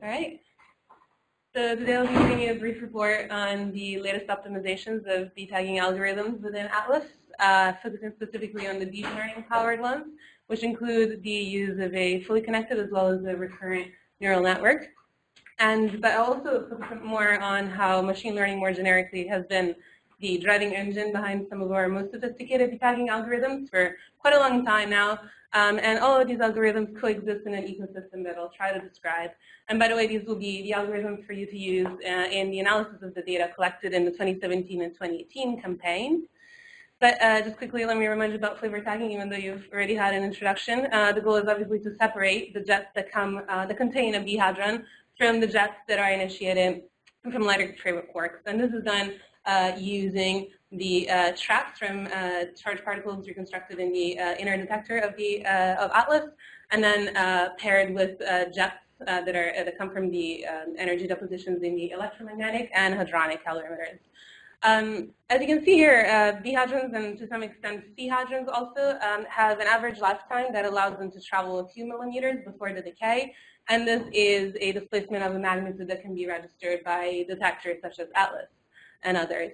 All right. So today I'll be giving you a brief report on the latest optimizations of B-tagging algorithms within Atlas, focusing specifically on the deep learning-powered ones, which include the use of a fully connected as well as a recurrent neural network. But also focus more on how machine learning more generically has been the driving engine behind some of our most sophisticated B-tagging algorithms for quite a long time now. And all of these algorithms coexist in an ecosystem that I'll try to describe. And by the way, these will be the algorithms for you to use in the analysis of the data collected in the 2017 and 2018 campaign. But just quickly, let me remind you about flavor tagging, even though you've already had an introduction. The goal is obviously to separate the jets that contain a B hadron from the jets that are initiated from lighter favorite quarks. And this is done using the tracks from charged particles reconstructed in the inner detector of Atlas, and then paired with jets that come from the energy depositions in the electromagnetic and hadronic calorimeters. As you can see here, B hadrons and to some extent C hadrons also have an average lifetime that allows them to travel a few millimeters before the decay, and this is a displacement of a magnitude that can be registered by detectors such as Atlas and others.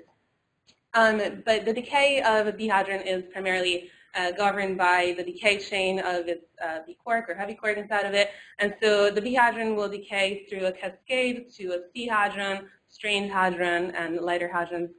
But the decay of a B hadron is primarily governed by the decay chain of its B quark or heavy quark inside of it. And so the B hadron will decay through a cascade to a C hadron, strained hadron, and lighter hadrons.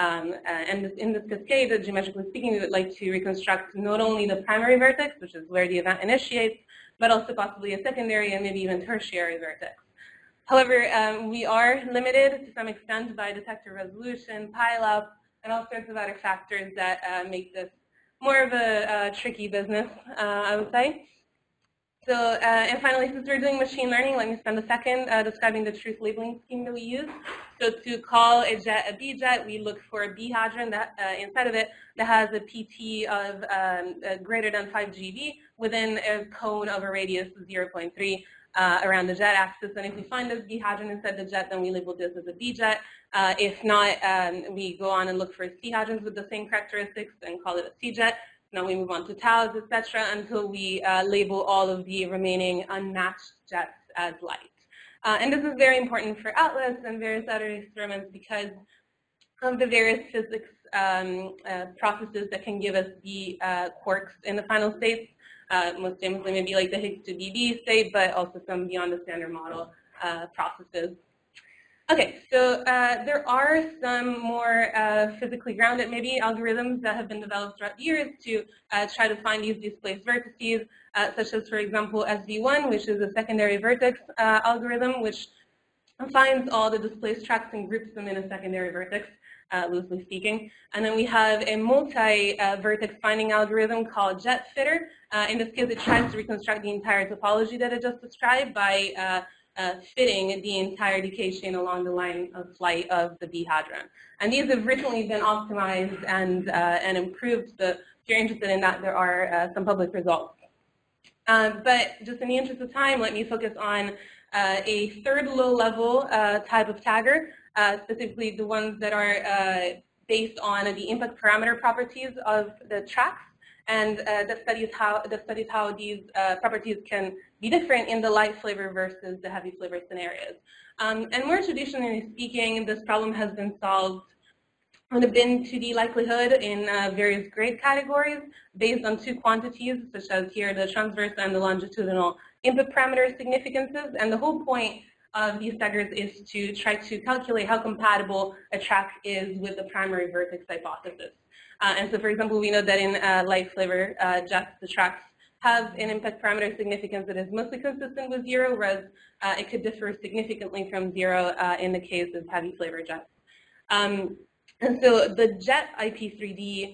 And in this cascade, geometrically speaking, we would like to reconstruct not only the primary vertex, which is where the event initiates, but also possibly a secondary and maybe even tertiary vertex. However, we are limited to some extent by detector resolution, pileup, and all sorts of other factors that make this more of a tricky business, I would say. So, and finally, since we're doing machine learning, let me spend a second describing the truth labeling scheme that we use. So to call a jet a B jet, we look for a B hadron that inside of it that has a PT of greater than 5 GeV within a cone of a radius of 0.3 around the jet axis. And if we find this B hadron inside the jet, then we label this as a B jet. If not, we go on and look for C hadrons with the same characteristics and call it a C jet. Now we move on to taus, etc., until we label all of the remaining unmatched jets as light. And this is very important for Atlas and various other experiments because of the various physics processes that can give us the quarks in the final states. Most famously maybe like the Higgs to BB state, but also some beyond the standard model processes. Okay, so there are some more physically grounded maybe algorithms that have been developed throughout the years to try to find these displaced vertices, such as, for example, SV1, which is a secondary vertex algorithm, which finds all the displaced tracks and groups them in a secondary vertex, loosely speaking. And then we have a multi-vertex finding algorithm called JetFitter. In this case, it tries to reconstruct the entire topology that I just described by fitting the entire decay chain along the line of flight of the B hadron. And these have recently been optimized and improved. So if you're interested in that, there are some public results. But just in the interest of time, let me focus on a third low-level type of tagger, specifically the ones that are based on the impact parameter properties of the tracks, and that studies how these properties can be different in the light flavor versus the heavy flavor scenarios. And more traditionally speaking, this problem has been solved on a bin 2D likelihood in various grade categories based on two quantities, such as here the transverse and the longitudinal input parameter significances. And the whole point of these taggers is to try to calculate how compatible a track is with the primary vertex hypothesis. And so, for example, we know that in light flavor jets, the tracks have an impact parameter significance that is mostly consistent with 0, whereas it could differ significantly from 0 in the case of heavy flavor jets. And so the jet IP3D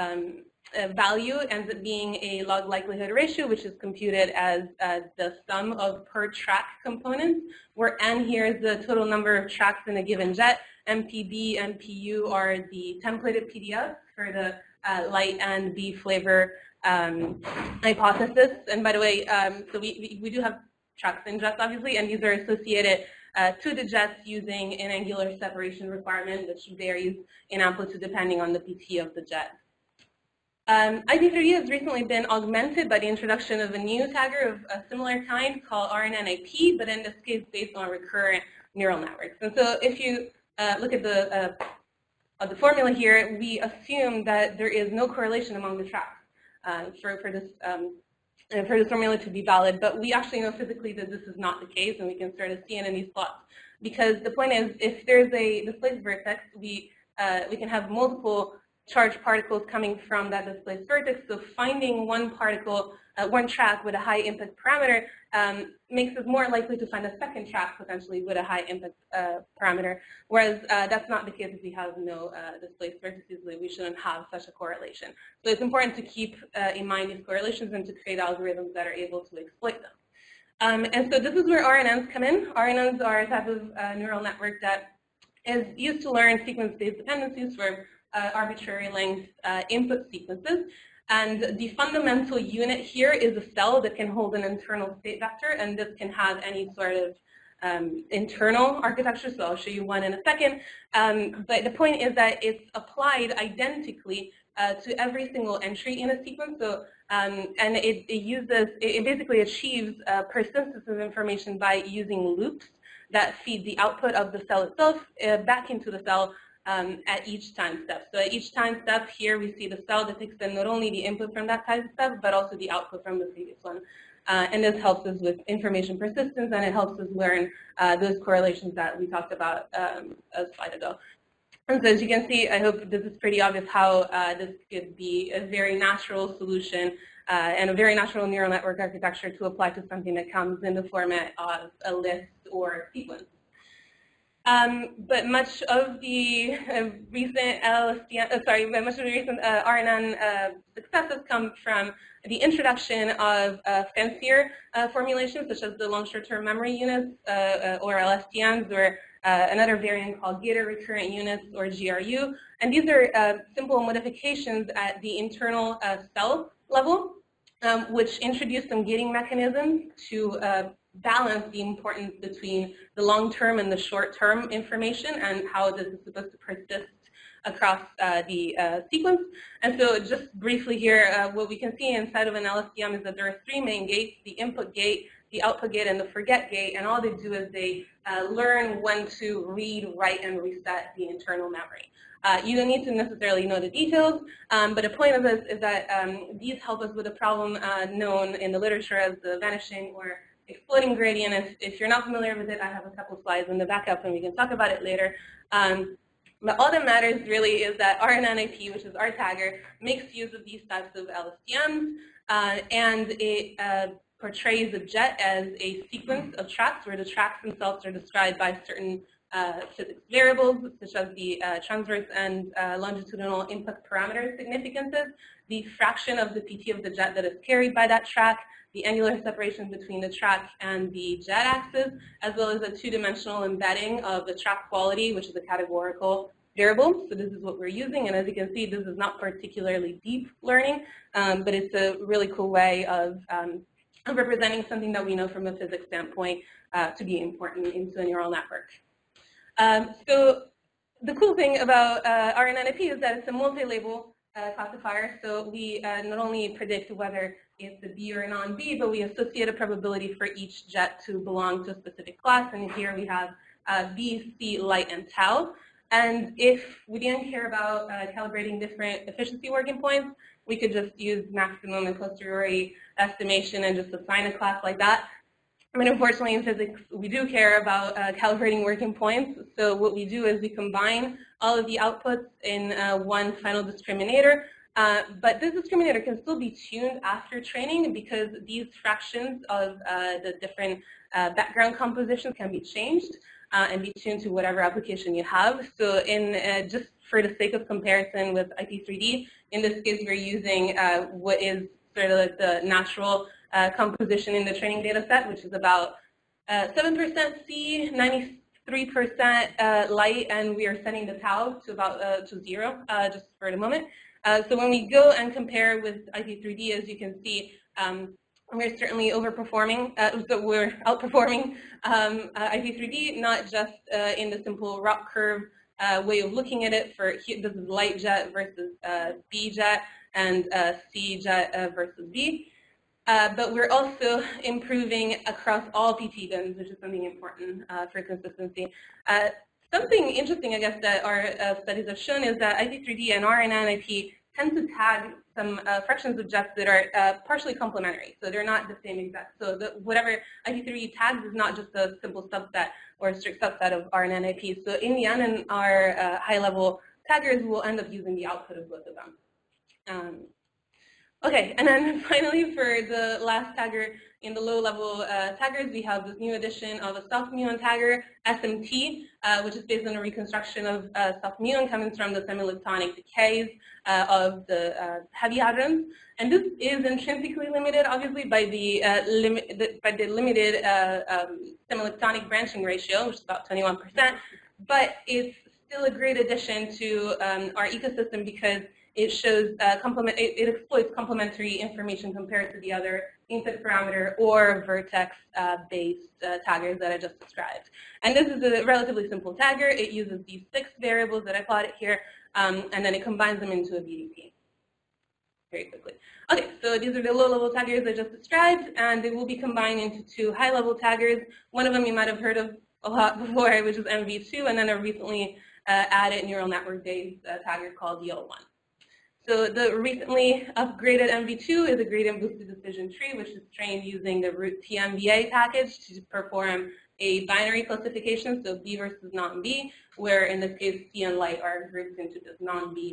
value ends up being a log likelihood ratio, which is computed as the sum of per track components, where N here is the total number of tracks in a given jet. MPB and PU are the templated PDFs for the light and B flavor hypothesis. And by the way, so we do have tracks in jets, obviously, and these are associated to the jets using an angular separation requirement, which varies in amplitude depending on the PT of the jet. IP3D has recently been augmented by the introduction of a new tagger of a similar kind called RNN-IP, but in this case based on recurrent neural networks. And so if you look at the formula here, we assume that there is no correlation among the tracks for this formula to be valid, but we actually know physically that this is not the case, and we can sort of see it in these plots. Because the point is, if there's a displaced vertex, we can have multiple charged particles coming from that displaced vertex. So finding one particle, one track with a high impact parameter makes us more likely to find a second track potentially with a high impact parameter. Whereas that's not the case if we have no displaced vertices. We shouldn't have such a correlation. So it's important to keep in mind these correlations and to create algorithms that are able to exploit them. And so this is where RNNs come in. RNNs are a type of neural network that is used to learn sequence-based dependencies for arbitrary length input sequences. And the fundamental unit here is a cell that can hold an internal state vector, and this can have any sort of internal architecture, so I'll show you one in a second. But the point is that it's applied identically to every single entry in a sequence. So, and it basically achieves persistence of information by using loops that feed the output of the cell itself back into the cell at each time step. So at each time step here, we see the cell that takes in not only the input from that time step, but also the output from the previous one. And this helps us with information persistence, and it helps us learn those correlations that we talked about a slide ago. And so as you can see, I hope this is pretty obvious how this could be a very natural solution and a very natural neural network architecture to apply to something that comes in the format of a list or sequence. But much of the recent RNN successes come from the introduction of fancier formulations, such as the long short-term memory units, or LSTMs, or another variant called gated recurrent units, or GRU. And these are simple modifications at the internal cell level, which introduce some gating mechanisms to balance the importance between the long-term and the short-term information and how this is supposed to persist across the sequence. And so just briefly here, what we can see inside of an LSTM is that there are three main gates: the input gate, the output gate, and the forget gate. And all they do is they learn when to read, write, and reset the internal memory. You don't need to necessarily know the details, but the point of this is that these help us with a problem known in the literature as the vanishing or exploding gradient. If you're not familiar with it, I have a couple slides in the backup and we can talk about it later. But all that matters really is that RNN-IP, which is our tagger, makes use of these types of LSTMs, and it portrays a jet as a sequence of tracks where the tracks themselves are described by certain physics variables, such as the transverse and longitudinal input parameter significances, the fraction of the PT of the jet that is carried by that track, the angular separation between the track and the jet axis, as well as a two-dimensional embedding of the track quality, which is a categorical variable. So this is what we're using, and as you can see, this is not particularly deep learning, but it's a really cool way of representing something that we know from a physics standpoint to be important into a neural network. So the cool thing about RNN-IP is that it's a multi-label classifier, so we not only predict whether it's a B or a non-B, but we associate a probability for each jet to belong to a specific class, and here we have B, C, light, and tau. And if we didn't care about calibrating different efficiency working points, we could just use maximum and posteriori estimation and just assign a class like that. I mean, unfortunately, in physics, we do care about calibrating working points. So what we do is we combine all of the outputs in one final discriminator. But this discriminator can still be tuned after training because these fractions of the different background compositions can be changed and be tuned to whatever application you have. So in just for the sake of comparison with IP3D, in this case, we're using what is sort of like the natural composition in the training data set, which is about 7% C, 93% light, and we are setting the tau to about to 0 just for the moment. So when we go and compare with IP3D, as you can see, we're certainly overperforming, so we're outperforming IP3D, not just in the simple ROC curve way of looking at it for this is light jet versus B jet. and C jet versus B. But we're also improving across all PT bins, which is something important for consistency. Something interesting, I guess, that our studies have shown is that IP3D and RNNIP tend to tag some fractions of jets that are partially complementary. So they're not the same exact. So whatever IP3D tags is not just a simple subset or a strict subset of RNNIP. So in the end, in our high-level taggers, we'll end up using the output of both of them. Okay, and then finally for the last tagger in the low-level taggers, we have this new addition of a soft muon tagger, SMT, which is based on a reconstruction of soft muon coming from the semi-leptonic decays of the heavy hadrons. And this is intrinsically limited, obviously, by the limited semi-leptonic branching ratio, which is about 21%. But it's still a great addition to our ecosystem because it shows it exploits complementary information compared to the other input parameter or vertex-based taggers that I just described. And this is a relatively simple tagger. It uses these 6 variables that I plotted here, and then it combines them into a BDP very quickly. Okay, so these are the low-level taggers I just described, and they will be combined into 2 high-level taggers. One of them you might have heard of a lot before, which is MV2, and then a recently added neural network-based tagger called DL1. So the recently upgraded MV2 is a gradient-boosted decision tree, which is trained using the root TMBA package to perform a binary classification, so B versus non-B, where in this case C and light are grouped into this non-B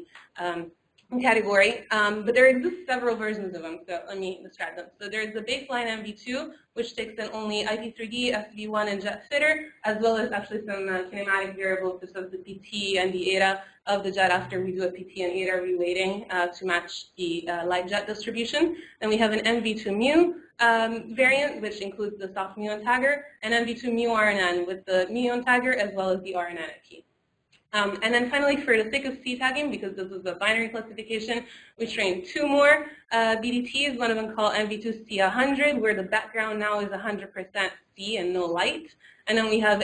category. But there exist several versions of them, so let me describe them. So there's the baseline MV2, which takes in only IP3D, SB1, and jet fitter, as well as actually some kinematic variables such as the PT and the eta of the jet after we do a PT and eta reweighting to match the light jet distribution. Then we have an MV2 mu variant, which includes the soft muon tagger, and MV2 mu RNN with the muon tagger as well as the RNNIP. And then finally, for the sake of C tagging, because this is a binary classification, we trained 2 more BDTs, one of them called MV2C100, where the background now is 100% C and no light. And then we have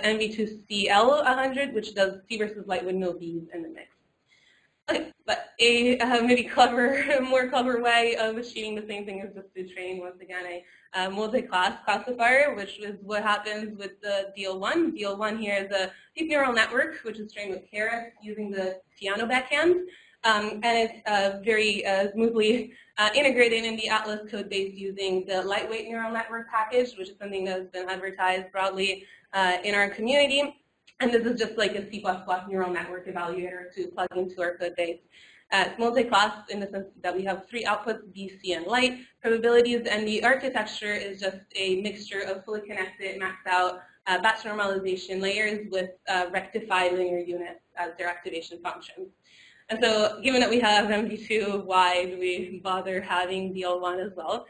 MV2CL100, which does C versus light with no Bs in the mix. Okay, but a maybe more clever way of achieving the same thing is just to train, once again, a multi-class classifier, which is what happens with the DL1. DL1 here is a deep neural network, which is trained with Keras using the piano backhand. And it's very smoothly integrated in the Atlas code base using the lightweight neural network package, which is something that has been advertised broadly in our community. And this is just like a C++ neural network evaluator to plug into our code base. It's multi-class in the sense that we have 3 outputs, B, C, and light probabilities, and the architecture is just a mixture of fully connected, maxed out batch normalization layers with rectified linear units as their activation functions. And so given that we have MV2, why do we bother having DL1 as well?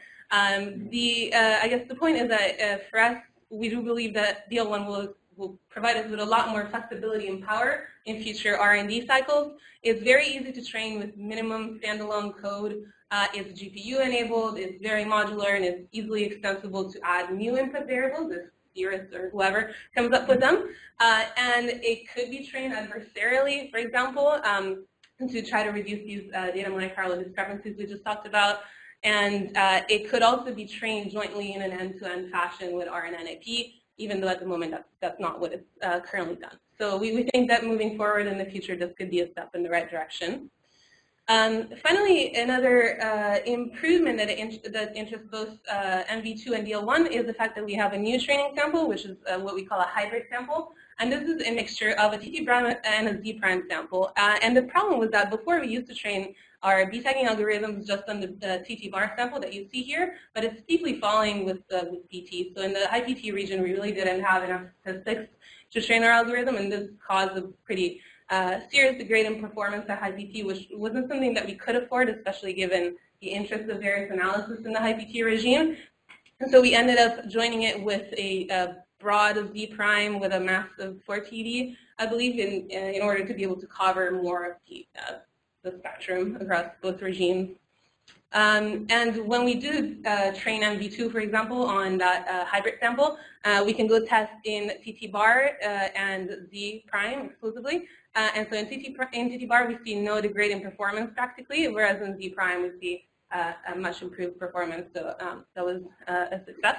I guess the point is that for us, we do believe that DL1 will provide us with a lot more flexibility and power in future R&D cycles. It's very easy to train with minimum standalone code. It's GPU enabled, it's very modular, and it's easily extensible to add new input variables if theorists or whoever comes up with them. And it could be trained adversarially, for example, to try to reduce these data Monte Carlo discrepancies we just talked about. And it could also be trained jointly in an end-to-end fashion with RNNIP, even though at the moment that's not what is currently done. So we think that moving forward in the future, this could be a step in the right direction. Finally, another improvement that interests both MV2 and DL1 is the fact that we have a new training sample, which is what we call a hybrid sample. And this is a mixture of a TT prime and a Z prime sample. And the problem was that before we used to train our B-tagging algorithms just on the TT bar sample that you see here, but it's steeply falling with PT. So in the high PT region, we really didn't have enough statistics to train our algorithm, and this caused a pretty serious degrade in performance at high PT, which wasn't something that we could afford, especially given the interest of various analysis in the high PT regime. And so we ended up joining it with a broad Z prime with a mass of 4 TD, I believe, in order to be able to cover more of the spectrum across both regimes. And when we do train MV2, for example, on that hybrid sample, we can go test in TT bar and Z prime exclusively. And so in TT bar, we see no degrade in performance practically, whereas in Z prime, we see a much improved performance. So that was a success.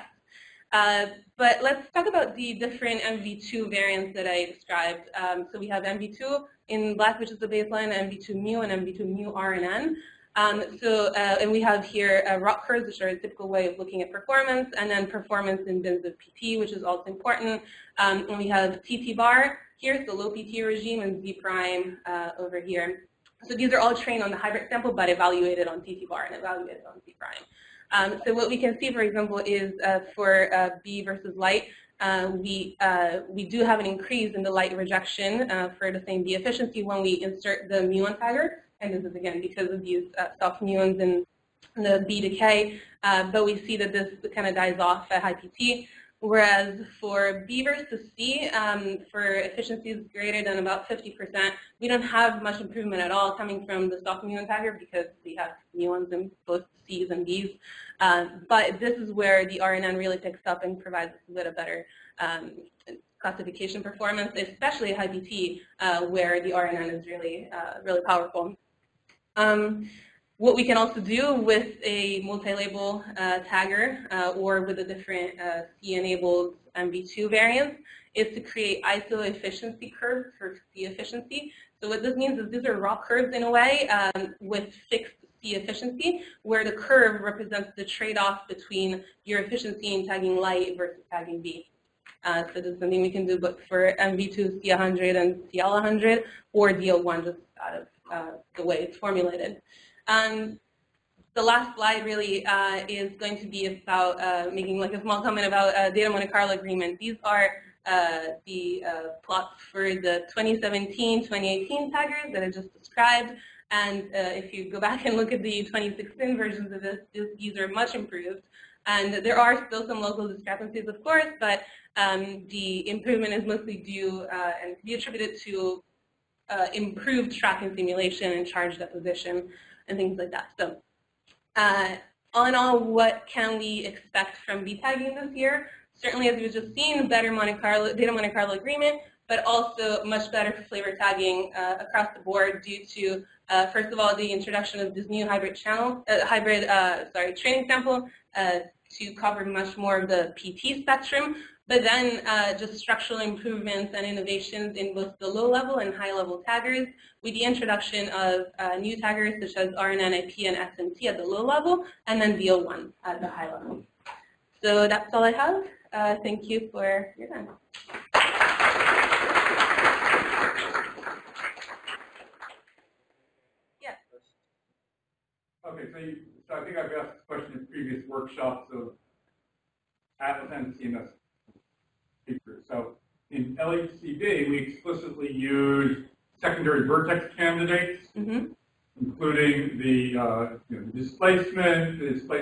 But let's talk about the different MV2 variants that I described. So we have MV2 in black, which is the baseline, MV2 mu, and MV2 mu RNN. And we have here ROC curves, which are a typical way of looking at performance, and then performance in bins of PT, which is also important. And we have TT bar here, so low PT regime, and Z prime over here. So these are all trained on the hybrid sample, but evaluated on TT bar and evaluated on Z prime. So what we can see, for example, is for B versus light, we do have an increase in the light rejection for the same B efficiency when we insert the muon tagger. And this is, again, because of these soft muons in the B decay. But we see that this kind of dies off at high PT. Whereas for B versus C, for efficiencies greater than about 50%, we don't have much improvement at all coming from the soft muon tagger because we have muons in both C's and B's. But this is where the RNN really picks up and provides us with a better classification performance, especially at high PT, where the RNN is really, really powerful. What we can also do with a multi-label tagger or with a different C-enabled MV2 variants is to create ISO efficiency curves for C efficiency. So what this means is these are raw curves in a way with fixed C efficiency, where the curve represents the trade-off between your efficiency in tagging light versus tagging B. So this is something we can do both for MV2 C100 and CL100 or DL1 just out of the way it's formulated. The last slide really is going to be about making like a small comment about data Monte Carlo agreement. These are the plots for the 2017-2018 taggers that I just described. And if you go back and look at the 2016 versions of this, these are much improved. And there are still some local discrepancies, of course, but the improvement is mostly due and can be attributed to improved tracking simulation and charge deposition and things like that. So all in all, what can we expect from B-tagging this year? Certainly, as we've just seen, better data Monte Carlo agreement, but also much better flavor tagging across the board due to, first of all, the introduction of this new hybrid training sample to cover much more of the PT spectrum, but then just structural improvements and innovations in both the low-level and high-level taggers with the introduction of new taggers such as RNNIP and SMT at the low level, and then DL1 at the high level. So that's all I have. Thank you for your time. Yes. Okay, so I think I've asked this question in previous workshops of Atlas and CMS speakers. So in LHCb, we explicitly use secondary vertex candidates, including the displacement,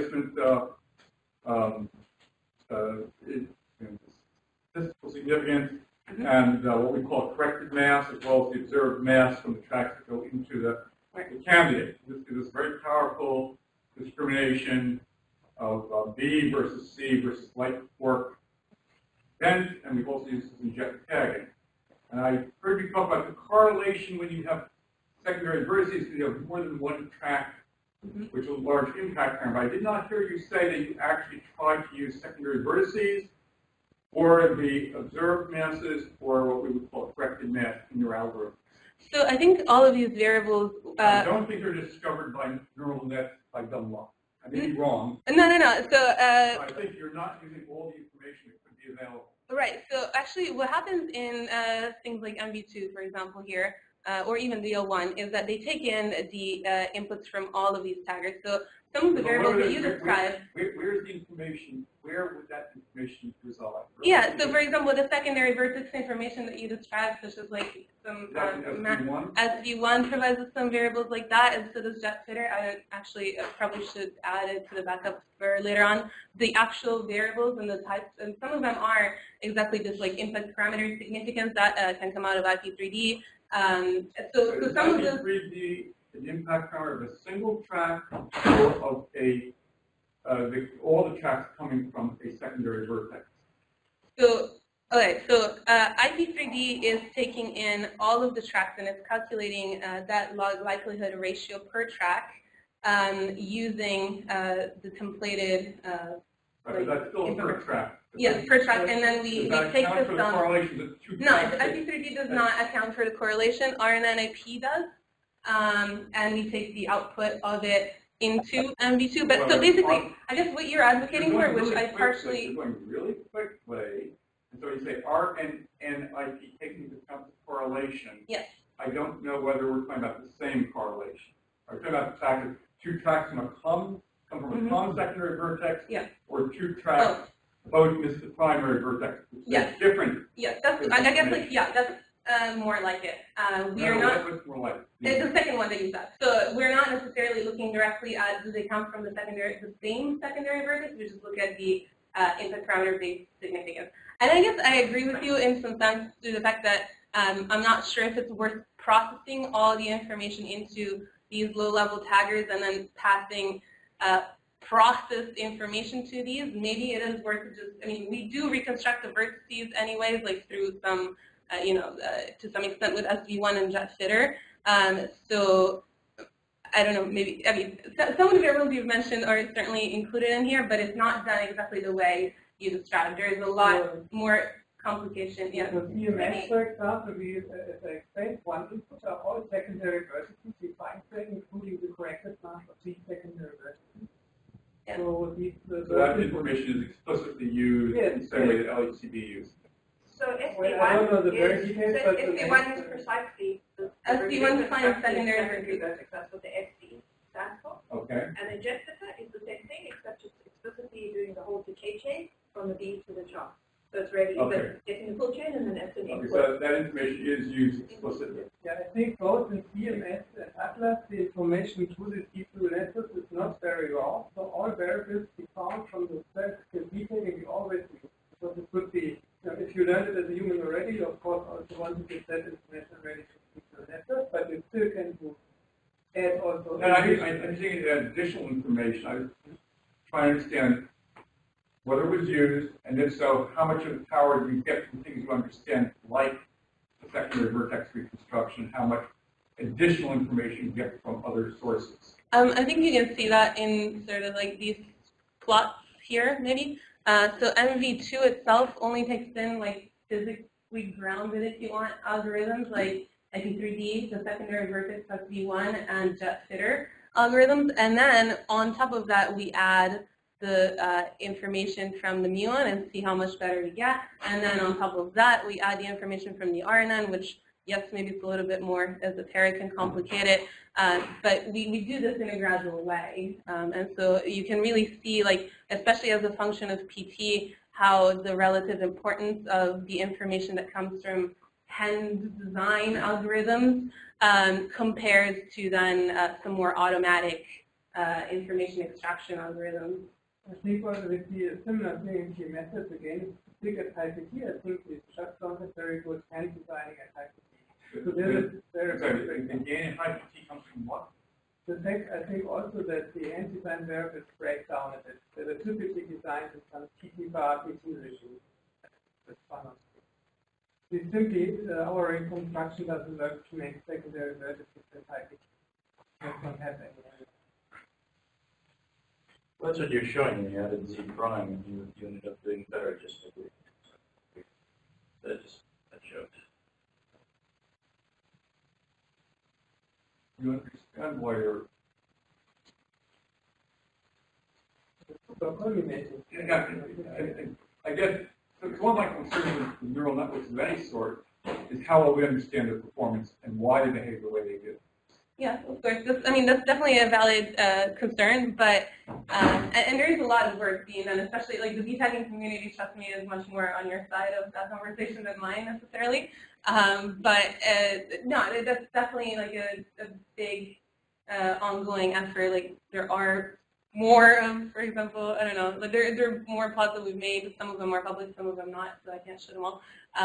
statistical significance, and what we call corrected mass, as well as the observed mass from the tracks that go into the candidate. This gives us very powerful discrimination of B versus C versus light work bent, and we've also used this in jet tagging. And I heard you talk about the correlation when you have secondary vertices, because you have more than one track, which is a large impact term. But I did not hear you say that you actually tried to use secondary vertices or the observed masses or what we would call corrected mass in your algorithm. So I think all of these variables... I don't think they're discovered by neural nets by dumb luck. I may be wrong. No. So I think you're not using all the information that could be available. Right. So actually what happens in things like MV2, for example, here, or even DL1, is that they take in the inputs from all of these taggers. So some of the variables that you described... Where's the information? Where would that information reside? Yeah, so for example, the secondary vertex information that you described, such as like some SV1 provides us some variables like that, and so does JetFitter. I probably should add it to the backup for later on. The actual variables and the types, and some of them are exactly just like impact parameter significance that can come out of IP3D. So some of the IP3D, an impact parameter of a single track or of all the tracks coming from a secondary vertex? So Okay, so IP3D is taking in all of the tracks and it's calculating that likelihood ratio per track using the templated. Right, but that's still per track. Yes, per track, and then we take the sum. Correlations of two No, tracks. IP3D does not account for the correlation. RNNIP does, and we take the output of it into MV2. But so basically, I guess what you're advocating for, which I partially. You're going really quickly, and so you say RNNIP taking into account the correlation. Yes. I don't know whether we're talking about the same correlation. Are we talking about the fact that two tracks come from a common secondary vertex, or two tracks both miss the primary vertex? Yes. Different. Yes, that's. I guess that's more like it. We are not. What's more like? It's the second one that you said. So we're not necessarily looking directly at do they come from the same secondary vertex. We just look at the input parameter-based significance. And I guess I agree with you in some sense through the fact that I'm not sure if it's worth processing all the information into these low-level taggers and then passing processed information to these. Maybe it is worth just, I mean, we do reconstruct the vertices anyways, like through some, to some extent with SV1 and JetFitter. So I don't know, maybe, I mean, some of the variables you've mentioned are certainly included in here, but it's not done exactly the way you described. There is a lot more complication. Yeah. So CMS, for example, we, as I explained, one input are all secondary vertices we find there, including the corrected number of these secondary vertices. Yeah. So, So that information is explicitly used in the same way that LHCb used. So SV1 I don't know the very details, but SV1 is precisely the SV1 defines secondary vertex. That's what the SV stands for. Okay. And the JetFitter is the same thing, except it's explicitly doing the whole decay chain from the B to the chart. So it's really getting the full chain and then S and Okay, so that information is used explicitly. yeah, I think both in CMS and Atlas, the information to the deep neural network is not very raw. So all variables we found from the statistical detailing we always use. So it could be, if you learned it as a human already, you of course also want to get that information ready to deep neural network, but you still can do add also. And I'm thinking that additional information. I was trying to understand whether it was used, and if so, how much of the power do you get from things you understand, like the secondary vertex reconstruction, how much additional information you get from other sources? I think you can see that in sort of like these plots here, maybe. So MV2 itself only takes in like physically grounded, if you want, algorithms like IP3D, the secondary vertex SV1, and JetFitter algorithms. And then on top of that, we add the information from the muon and see how much better we get. And then on top of that, we add the information from the RNN, which, yes, maybe it's a little bit more esoteric and complicated, but we do this in a gradual way. And so you can really see, like, especially as a function of PT, how the relative importance of the information that comes from Hen's design algorithms compares to then some more automatic information extraction algorithms. I think also we see a similar thing in GMS again. Big at HiPT, I think the shutdown is very good hand designing at HiPT. So there is very good. The gain in HiPT comes from what? The fact, I think also that the hand design variables break down a bit. They were typically designed in some PT bar PT regime. That's fun. We simply, our reconstruction doesn't work to make secondary vertices at HiPT. We don't have any. That's what you're showing when you added Z prime, and you ended up doing better just like that showed. You understand why you're... I guess one of my concerns with neural networks of any sort is how well we understand their performance and why they behave the way they do. Yeah, of course. That's definitely a valid concern, but and there is a lot of work being done, especially like the B-tagging community, trust me, is much more on your side of that conversation than mine necessarily. But no, that's definitely like a big ongoing effort. Like there are more, for example, I don't know, like there are more plots that we've made. Some of them are public, some of them not, so I can't show them all.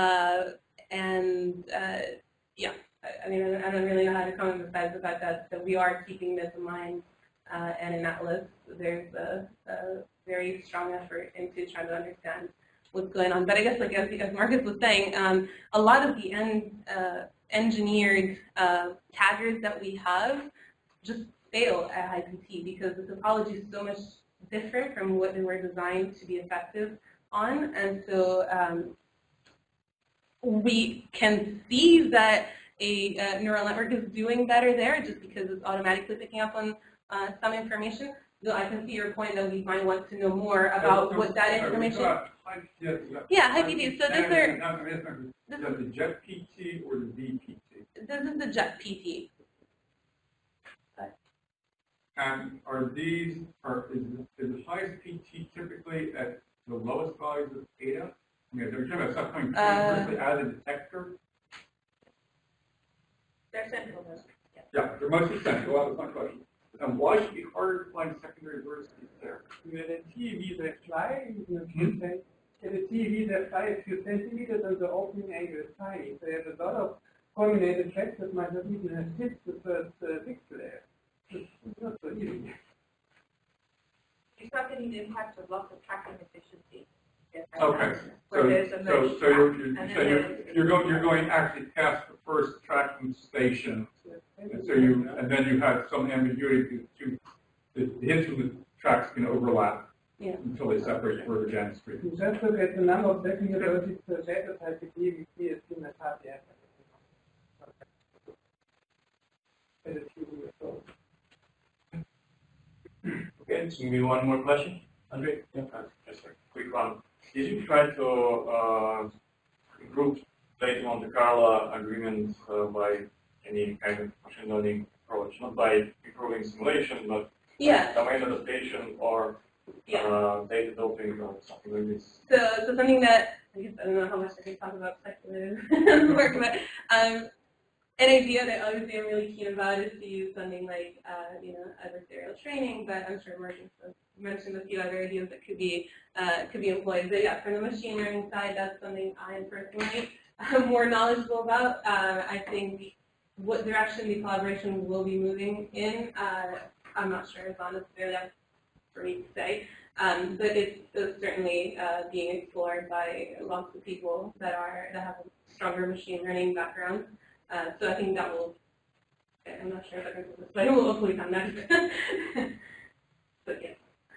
Yeah. I mean, I don't really know how to comment besides the fact that we are keeping this in mind, and in Atlas, there's a very strong effort into trying to understand what's going on. But I guess, like as Marcus was saying, a lot of the engineered taggers that we have just fail at high PT because the topology is so much different from what they were designed to be effective on, and so we can see that a neural network is doing better there just because it's automatically picking up on some information. Though I can see your point that we might want to know more about what that information. Yeah, high PT. So these are. This is the Jet PT or the VPT? This is the Jet PT. And are these, is the highest PT typically at the lowest values of eta? I mean, they're talking about stuff coming vertically out of the detector? They're central. Yeah, they're mostly central. That was my question. And why should it be harder to find secondary vertices there? With a TV that fly, in a TV that fly a few centimeters and the opening angle is tiny. So you have a lot of culminated tracks that might not even have hit the first pixel layer. It's not so easy. It's not getting the impact of loss of tracking efficiency. Okay, you're going actually past the first tracking station, and so and then you have some ambiguity to the hits of the tracks can overlap until they separate further downstream. You just look at the number of technical vertices per data type, we see it's in a half the Okay, so maybe one more question? Andre? Yeah. Just a quick one. Did you try to improve data Monte Carlo agreement by any kind of machine learning approach? Not by improving simulation, but domain adaptation or data doping or something like this? So something that, I guess I don't know how much I can talk about speculative work, but an idea that obviously I'm really keen about is to use something like, adversarial training, but I'm sure Marcus mentioned a few other ideas that could be employed. But yeah, from the machine learning side, that's something I am personally more knowledgeable about. I think what direction the collaboration will be moving in, I'm not sure. It's not necessarily up for me to say. But it's certainly being explored by lots of people that have a stronger machine learning background. So I think that will, I'm not sure if I can do this, but it will hopefully come next. But yeah.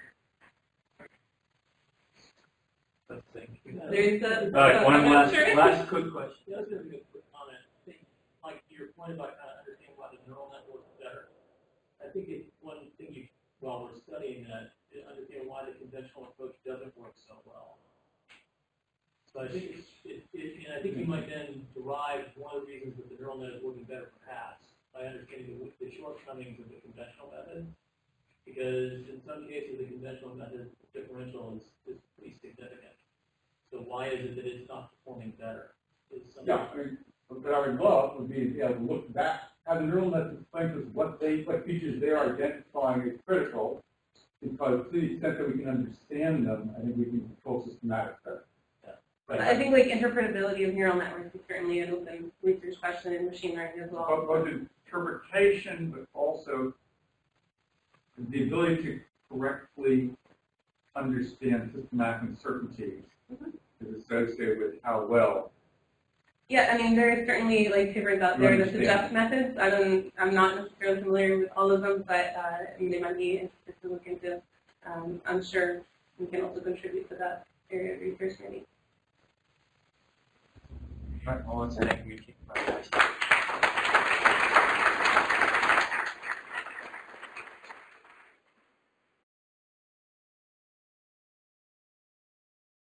There's one last quick question. Yeah, that's a good comment. I think, like your point about kind of understanding why the neural network is better. I think it's one thing while we're studying that, is understanding why the conventional approach doesn't work so well. So I think and I think you might then derive one of the reasons that the neural net is working better perhaps by understanding the shortcomings of the conventional method. Because in some cases the conventional method differential is pretty significant. So why is it that it's not performing better? Yeah, I mean, what I would love would be to be able to look back, have the neural nets explain to us what features they are identifying as critical, because to the extent that we can understand them, I think we can control systematics better. I think like interpretability of neural networks is certainly an open research question in machine learning as well. Both interpretation, but also the ability to correctly understand systematic uncertainties is associated with how well. Yeah, I mean there are certainly like papers out there that suggest methods. I'm not necessarily familiar with all of them, but they might be interested to look into. I'm sure we can also contribute to that area of research maybe. Right, well, let's thank you.